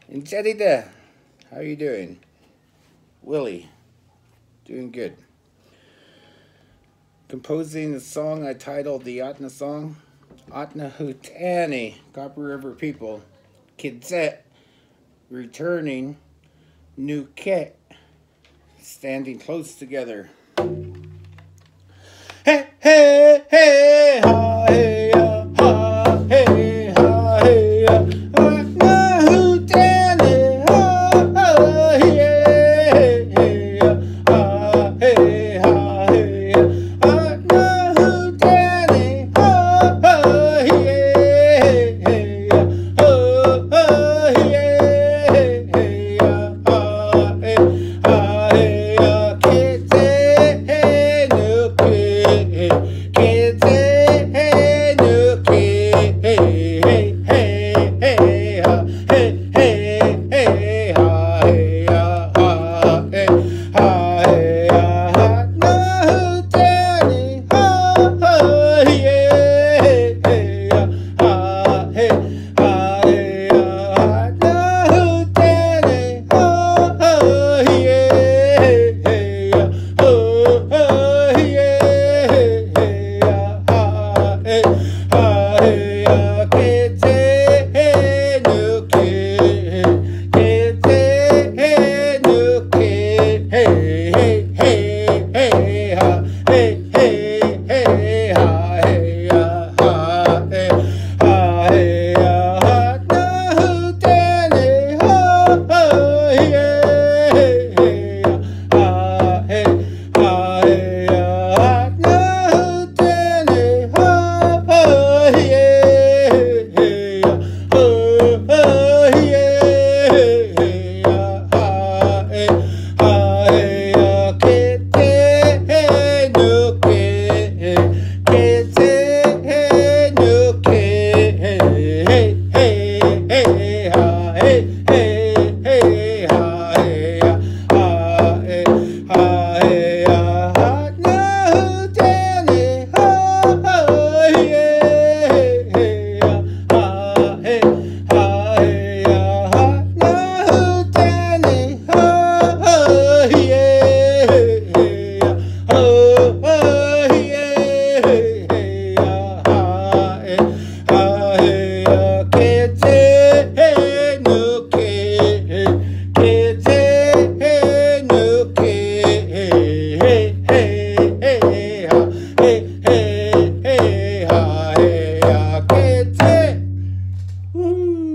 Inserida, how you doing? Willie, doing good. Composing a song I titled the Atna song. Atna Hutani, Copper River people. Kidset, returning. Nuket, standing close together. Hey, hey, hey, ha, hey, ha, hey, ha, hey, Atna Hutani, ha, hey, hey, ha, hey, ha, hey, Atna Hutani, ha, hey, hey, ha, hey, hey, ha, hey,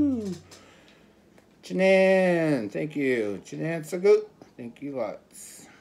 Janan, thank you. Janan Sagut, thank you lots.